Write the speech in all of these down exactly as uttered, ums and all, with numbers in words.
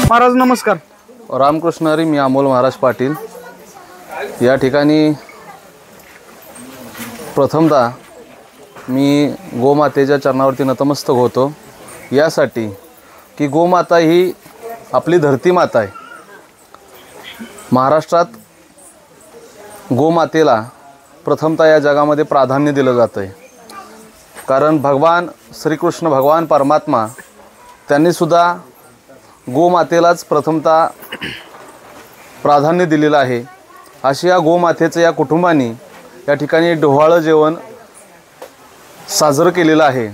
महाराज नमस्कार. रामकृष्ण हरी. मी अमोल महाराज पाटील. या ठिकाणी प्रथमतः मी गोमातेच्या चरणावरती नतमस्तक होतो, यासाठी की गोमाता ही आपली धरती माता आहे. महाराष्ट्रात गोमातेला प्रथमतः या जगामध्ये प्राधान्य दिलं जातं आहे, कारण भगवान श्रीकृष्ण भगवान परमात्मा त्यांनीसुद्धा गोमातेलाच प्रथमतः प्राधान्य दिलेलं आहे. अशी या गोमातेचं या कुटुंबांनी या ठिकाणी डोहाळं जेवण साजरं केलेलं आहे.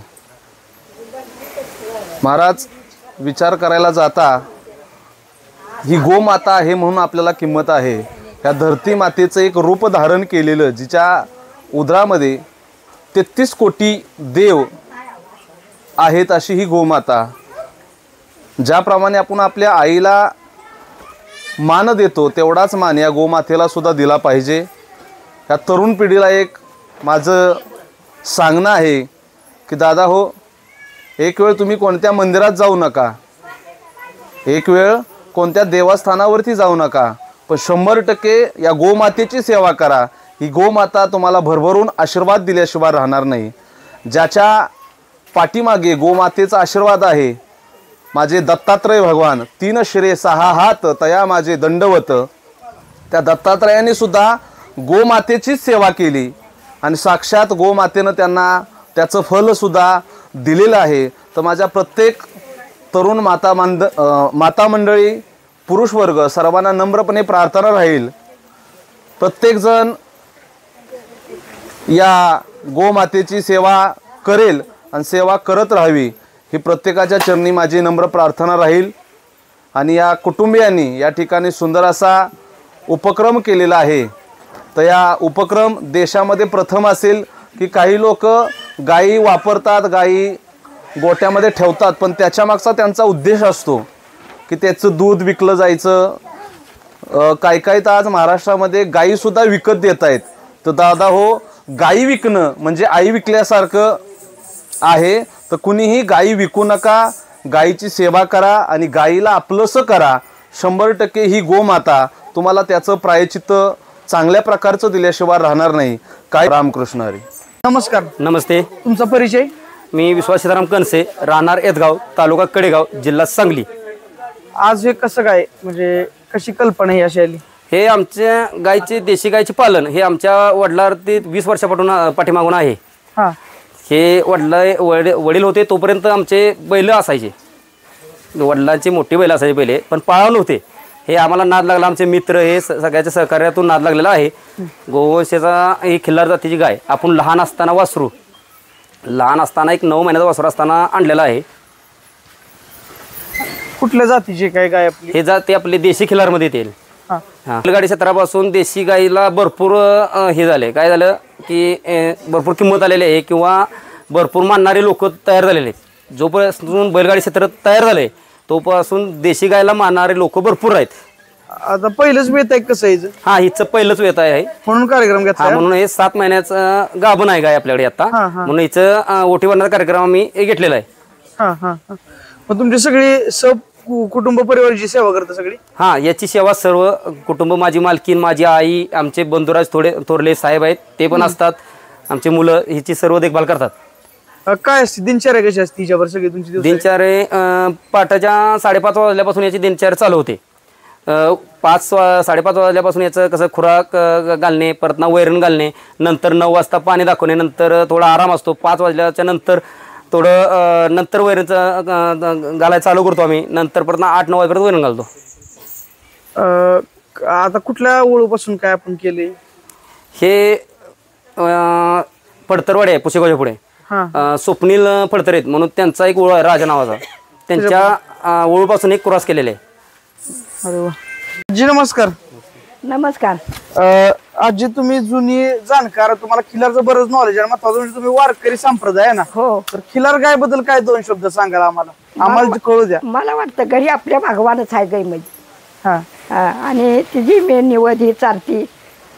महाराज, विचार करायला जाता ही गोमाता आहे म्हणून आपल्याला किंमत आहे. या धरती मातेचं एक रूप धारण केलेलं, जिच्या उदरामध्ये तेहतीस कोटी देव आहेत, अशी ही गोमाता. ज्याप्रमाणे आपण आपल्या आईला मान देतो, तेवढाच मान या गोमातेला सुद्धा दिला पाहिजे. या तरुण पिढीला एक माझं सांगणं आहे की दादा हो, एक वेळ तुम्ही कोणत्या मंदिरात जाऊ नका, एक वेळ कोणत्या देवस्थानावरती जाऊ नका, पण शंभर टक्के या गोमातेची सेवा करा. ही गोमाता तुम्हाला भरभरून आशीर्वाद दिल्याशिवाय राहणार नाही. ज्याच्या पाठीमागे गोमातेचा आशीर्वाद आहे, माझे दत्तात्रय भगवान, तीन शिरे सहा हात तया माझे दंडवत, त्या दत्तात्रयाने सुद्धा गोमातेचीच सेवा केली आणि साक्षात गोमातेनं त्यांना त्याचं फलसुद्धा दिलेलं आहे. तर माझ्या प्रत्येक तरुण माता मंद माता मंडळी, पुरुष वर्ग सर्वांना नम्रपणे प्रार्थना राहील, प्रत्येकजण या गोमातेची सेवा करेल आणि सेवा करत राहावी, ही प्रत्येकाच्या चरणी माझी नम्र प्रार्थना राहील. आणि या कुटुंबियांनी या ठिकाणी सुंदर असा उपक्रम केलेला आहे. तर या उपक्रम देशामध्ये प्रथम असेल की काही लोक गायी वापरतात, गायी गोट्यामध्ये ठेवतात, पण त्याच्यामागचा त्यांचा उद्देश असतो की त्याचं दूध विकलं जायचं. काय काय तर आज महाराष्ट्रामध्ये गायीसुद्धा विकत देत आहेत. तर दादा हो, गायी विकणं म्हणजे आई विकल्यासारखं आहे. तर कुणीही गायी विकू नका, गायीची सेवा करा आणि गायीला आपलंसं करा. शंभर टक्के ही गोमाता तुम्हाला त्याचं प्रायचित्त चांगल्या प्रकारचं दिल्याशिवाय राहणार नाही. काय. रामकृष्ण हरी. नमस्कार. नमस्ते. तुमचा परिचय? मी विश्वास सीताराम कनसे, राहणार येदगाव, तालुका कडेगाव, जिल्हा सांगली. आज हे कसं काय, म्हणजे कशी कल्पना ही अशी आली? हे आमच्या गायचे, देशी गायचे पालन हे आमच्या वडिलांवरती वीस वर्षापासून पाठीमागून आहे. हां. हे वडला वडील वडील होते तोपर्यंत आमचे बैल असायचे, वडिलांचे मोठे बैल असायचे पहिले, पण पाळाव नव्हते. हे आम्हाला नाद लागला, आमचे मित्र हे सगळ्याच्या सहकार्यातून नाद लागलेला आहे. गोवंशाचा ही खिल्लार जातीची गाय आपण लहान असताना वासरू लहान असताना एक नऊ महिन्याचा वासरू असताना आणलेला आहे. कुठल्या जातीची काय गाय आपली? हे जाती आपली देशी खिल्लारमध्ये येतील. हां. हां. बैलगाडी क्षेत्रापासून देशी गाईला भरपूर हे झाले, काय झालं की भरपूर किंमत आलेली आहे किंवा भरपूर मानणारे लोक तयार झालेले आहेत. जोपासून बैलगाडी क्षेत्र तयार झाले तोपासून देशी गायला मानणारे लोक भरपूर आहेत. आता पहिलंच वेत आहे कसं यायचं? हा, हिचं पहिलंच वेत आहे म्हणून कार्यक्रम घेतला. म्हणून हे सात महिन्याचं गाभण आहे गाय आपल्याकडे आता, म्हणून हिचं ओटी भरण्याचा कार्यक्रम आम्ही घेतलेला आहे. हां हां हां. मग तुमची सगळी सब कुटुंब परिवाराची सेवा करता सगळी? हा, याची सेवा सर्व कुटुंब, माझी मालकीन, माझी आई, आमचे बंधुराज थोडे थोरले साहेब आहेत ते पण असतात, आमचे मुलं हिची सर्व देखभाल करतात. काय असते दिनचर्या, कशी असते तिच्यावर सगळी तुमची दिनचर्या? पाठाच्या साडेपाच वाजल्यापासून याची दिनचर्या चालू होते. पाच साडेपाच वाजल्यापासून याचं कसं खुराक घालणे, परत ना वैरण घालणे, नंतर नऊ वाजता पाणी दाखवणे, नंतर थोडा आराम असतो. पाच वाजल्याच्या नंतर थोडं नंतर वैरणचं घालायला चालू करतो आम्ही, नंतर परत ना आठ नऊ वाजेपर्यंत वैरण घालतो. आता कुठल्या ओळूपासून काय आपण केले? हे फडतरवाडी आहे पुसेगावच्या पुढे, स्वप्नील फडतर आहेत म्हणून त्यांचा एक ओळ आहे राजा नावाचा, त्यांच्या ओळूपासून एक क्रॉस केलेले आहे. अरे वा. जी नमस्कार. नमस्कार. आजी तुम्ही जुनी जाणकार, तुम्हाला खिलारचं बरंच नॉलेज आहे, महत्वाचं म्हणजे तुम्ही वारकरी संप्रदाय आहे ना. हो. तर खिलार गाय बद्दल काय दोन शब्द सांगाल आम्हाला, आम्हाला कळू द्या. मला वाटतं घरी आपल्या भगवानच आहे गाय मध्ये. हा. आणि तिची मी निवड ही चारती,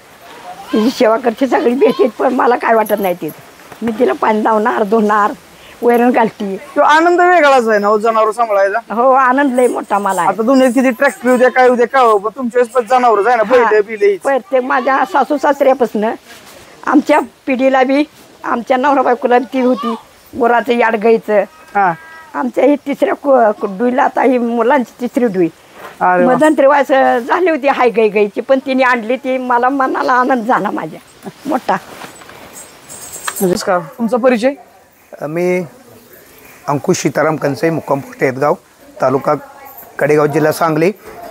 तिची सेवा करते सगळी भेटते, पण मला काय वाटत नाही तिथं. मी तिला पाणी लावणार, धुणार, वैरण घालती. तो आनंद वेगळाच आहे ना हो जनावर सांभाळायचा. हो आनंद लय मोठा मला आहे. आता दुनियेत किती ट्रॅक्टर उद्या काय उद्या काय हो, पण तुमच्या वेळेस पण जनावर आहे ना बैल बिले. प्रत्येक माझ्या सासू सासऱ्यापासून आमच्या पिढीला बी आमच्या नवरा बायकोला ती होती गुराचं याड गायचं. हा आमच्या ही तिसऱ्या कु- डुईला आता ही मुलांची तिसरी डुई अरे वा. मध्यंतरी वायस झाली होती हाय गाई गायची पण तिने आणली ती मला मनाला आनंद झाला माझ्या मोठा. नमस्कार, तुमचा परिचय? मी अंकुश सीताराम कंसे, मुक्काम पोस्ट येदगाव, तालुका कडेगाव, जिल्हा सांगली.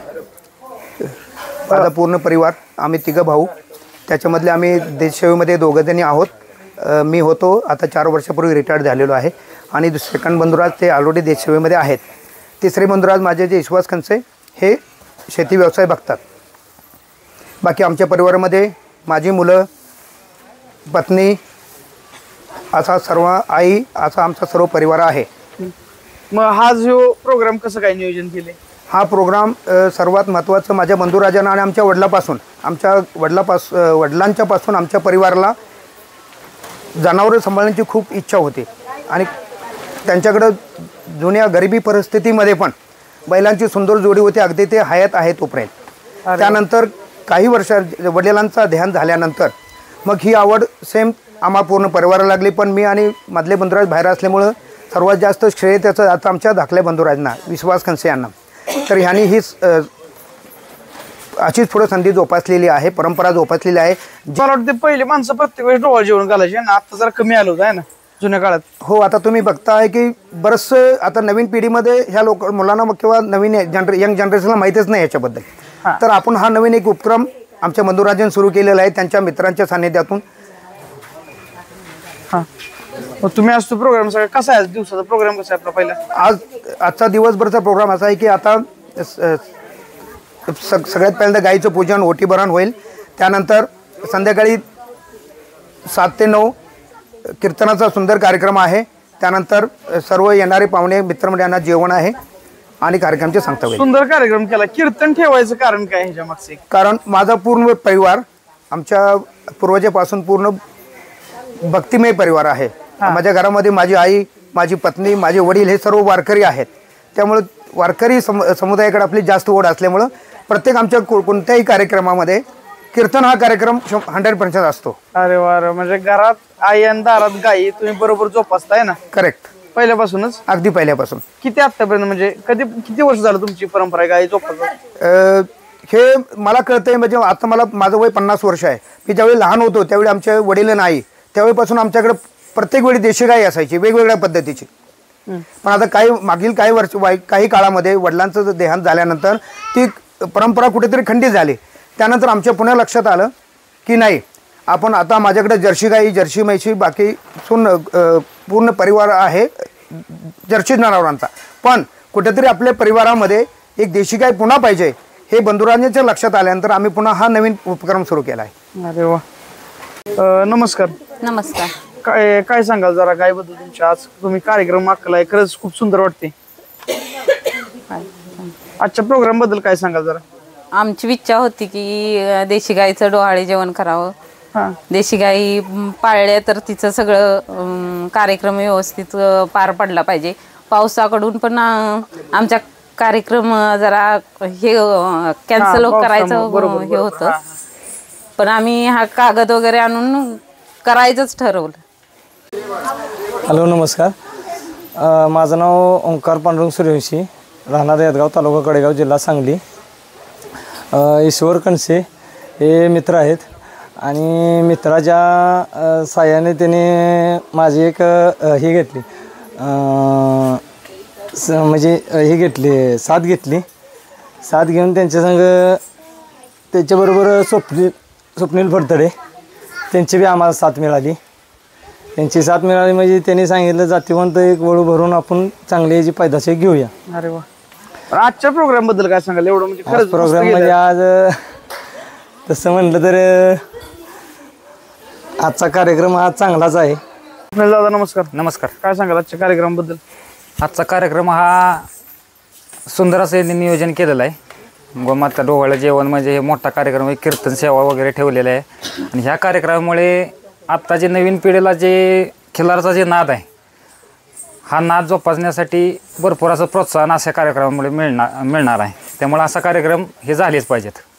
माझा पूर्ण परिवार आम्ही तिघं भाऊ, त्याच्यामधले आम्ही देशसेवेमध्ये दोघंजणी आहोत. अ, मी होतो आता चार वर्षापूर्वी रिटायर्ड झालेलो आहे आणि सेकंड बंधुराज ते ऑलरेडी देशसेवेमध्ये आहेत. तिसरे बंधुराज माझे जे विश्वास कंसे हे शेती व्यवसाय बघतात. बाकी आमच्या परिवारामध्ये माझी मुलं, पत्नी, असा सर्व आई, असा आमचा सर्व परिवार आहे. मग हा जो प्रोग्राम कसं काय नियोजन केले? हा प्रोग्राम अ, सर्वात महत्त्वाचं माझ्या बंधुराजांना आणि आमच्या वडिलापासून आमच्या वडिलापास अ, वडिलांच्यापासून आमच्या परिवाराला जनावरं सांभाळण्याची खूप इच्छा होती आणि त्यांच्याकडं जुन्या गरिबी परिस्थितीमध्ये पण बैलांची सुंदर जोडी होती, अगदी ते हयात आहे तोपर्यंत. त्यानंतर काही वर्ष वडिलांचा ध्यान झाल्यानंतर मग ही आवड सेम आम्हा पूर्ण परिवाराला लागली. पण मी आणि मधले बंधुराज बाहेर असल्यामुळं सर्वात जास्त श्रेय त्याचं आता आमच्या धाकल्या बंधुराजांना, विश्वास खंसे यांना. तर ह्यांनी हीच अ, अशीच पुढं संधी जोपासलेली आहे, परंपरा जोपासलेली आहे. मला वाटतं पहिले माणसं प्रत्येक वेळेस डोळा जेवण घालायचे ना, आता जरा कमी आलं होतं आहे ना जुन्या काळात. हो, आता तुम्ही बघताय की बरंचसं आता नवीन पिढीमध्ये ह्या लोक मुलांना किंवा नवीन जनरे यंग जनरेशनला माहीतच नाही याच्याबद्दल. तर आपण हा नवीन एक उपक्रम आमच्या बंधुराजांनी सुरू केलेला आहे त्यांच्या मित्रांच्या सानिध्यातून. हां, मग तुम्ही आज तो प्रोग्राम सगळा कसा आहे? दिवसाचा प्रोग्राम कसा आहे आपला पहिला? आज आजचा दिवसभरचा प्रोग्राम असा आहे की आता स- सग सगळ्यात पहिल्यांदा गाईचं पूजन, ओटी भरण होईल. त्यानंतर संध्याकाळी सात ते नऊ कीर्तनाचा सुंदर कार्यक्रम आहे. त्यानंतर सर्व येणारे पाहुणे मित्रमंडळांना जेवण आहे आणि कार्यक्रमाचे सांगता होईल. सुंदर कार्यक्रम केला. कीर्तन ठेवायचं कारण काय ह्याच्या मागचे? कारण माझा पूर्ण परिवार आमच्या पूर्वजापासून पूर्ण भक्तिमय परिवार आहे. माझ्या घरामध्ये माझी आई, माझी पत्नी, माझे वडील हे सर्व वारकरी आहेत. त्यामुळे वारकरी सम समुदायाकडे आपली जास्त ओढ असल्यामुळं प्रत्येक आमच्या को कोणत्याही कार्यक्रमामध्ये कीर्तन हा कार्यक्रम हंड्रेड पर्सेंट असतो. अरे वा, म्हणजे घरात आई आणि दारात गाई तुम्ही बरोबर जोपासताय ना करेक्ट, पहिल्यापासूनच? अगदी पहिल्यापासून. किती आतापर्यंत म्हणजे कधी किती वर्ष झालं तुमची परंपरा आहे गाई जोपासत? अ, हे मला कळतंय म्हणजे आता मला माझं वय पन्नास वर्ष आहे. मी ज्यावेळी लहान होतो त्यावेळी आमच्या वडील नाही त्यावेळीपासून आमच्याकडे प्रत्येक वेळी देशी गाई असायची वेगवेगळ्या पद्धतीची. पण आता काही मागील काही वर्ष वाई काही काळामध्ये वडिलांचं देहांत झाल्यानंतर ती परंपरा कुठेतरी खंडित झाली. त्यानंतर आमच्या पुन्हा लक्षात आलं की नाही, आपण आता माझ्याकडे जर्सी गाई, जर्सी म्हैशी, बाकी सून पूर्ण परिवार आहे जर्सी जनावरांचा. पण कुठेतरी आपल्या परिवारामध्ये एक देशी गाय पुन्हा पाहिजे हे बंधुराजांच्या लक्षात आल्यानंतर आम्ही पुन्हा हा नवीन उपक्रम सुरू केला आहे. अरे वा. अ, नमस्कार. नमस्कार. काय काय सांगाल जरा गायबद्दल तुमच्या? आज तुम्ही कार्यक्रम आखलाय, खरंच खूप सुंदर वाटते. आजच्या प्रोग्राम बद्दल काय सांगाल जरा? आमची इच्छा होती की अ, देशी गाईचं डोहाळे जेवण करावं. हां, देशी गाई म, पाळल्या तर तिचं सगळं अम, कार्यक्रम व्यवस्थित अ, पार पडला पाहिजे. पावसाकडून पण अ, आमच्या कार्यक्रम अ, जरा हे कॅन्सल हां, करायचं पावसामुळं, बरोबर, हे बरोबर. होतं. हां. पण आम्ही हा कागद वगैरे आणून करायचंच ठरवलं. हॅलो, नमस्कार. अ, माझं नाव ओंकार पांडुरंग सूर्यवंशी, राहणार येदगाव, तालुका कडेगाव, जिल्हा सांगली. अ, ईश्वर कणसे हे मित्र आहेत आणि मित्राच्या अ, साहाय्याने त्याने माझी एक अ, ही घेतली अ, स म्हणजे ही घेतली साथ घेतली. साथ घेऊन त्यांच्या संग त्याच्याबरोबर स्वप्नील स्वप्नील फडतडे त्यांची बी आम्हाला साथ मिळाली. त्यांची साथ मिळाली म्हणजे त्यांनी सांगितलं जातीवंत एक वळू भरून आपण चांगली याची पैदाशी घेऊया. अरे वा. पण आजच्या प्रोग्राम बद्दल काय सांगाल? एवढं म्हणजे खरंच प्रोग्राम म्हणजे आज तसं म्हटलं तर आजचा कार्यक्रम हा चांगलाच आहे. दादा नमस्कार. नमस्कार. काय सांगाल आजच्या कार्यक्रमाबद्दल? आजचा कार्यक्रम हा सुंदर असं यांनी नियोजन केलेलं आहे. गोमाता डोहाळे जेवण म्हणजे हे मोठा कार्यक्रम आहे. कीर्तन सेवा वगैरे ठेवलेला आहे आणि ह्या कार्यक्रमामुळे आत्ता जे नवीन पिढीला जे खिलारचा जे नाद आहे हा नाद जोपासण्यासाठी भरपूर असं प्रोत्साहन अशा कार्यक्रमामुळे मिळणार मिळणार आहे. त्यामुळे असा कार्यक्रम हे झालेच पाहिजेत.